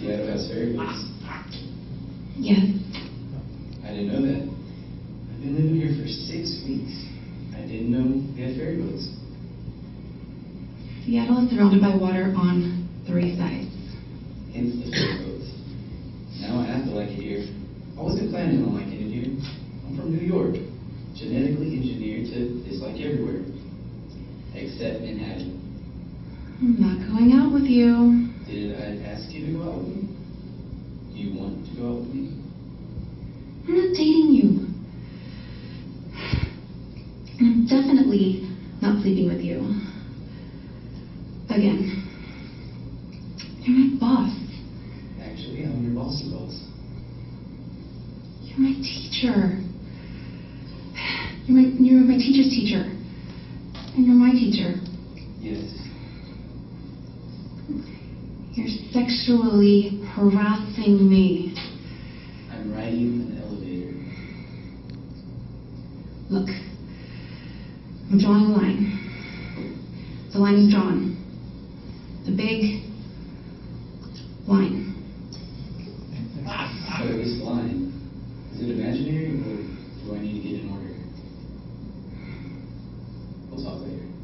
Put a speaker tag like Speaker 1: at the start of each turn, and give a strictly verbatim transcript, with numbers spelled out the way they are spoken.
Speaker 1: Seattle has ferry boats.
Speaker 2: Yes.
Speaker 1: I didn't know that. I've been living here for six weeks. I didn't know we had ferry boats.
Speaker 2: Seattle is surrounded by water on three sides.
Speaker 1: Hence the ferry boats. Now I have to like it here. I wasn't planning on liking it here. I'm from New York. Genetically engineered to dislike everywhere. Except Manhattan.
Speaker 2: I'm not going out with you.
Speaker 1: Did I ask you to go out with me? Do you want to go out with me?
Speaker 2: I'm not dating you. I'm definitely not sleeping with you. Again. You're my boss.
Speaker 1: Actually, I'm your bossy boss.
Speaker 2: You're my teacher. You're my, you're my teacher's teacher. And you're my teacher.
Speaker 1: Yes.
Speaker 2: You're sexually harassing me.
Speaker 1: I'm riding an elevator.
Speaker 2: Look, I'm drawing a line. The line is drawn. The big line.
Speaker 1: But this line, is it imaginary or do I need to get in order? We'll talk later.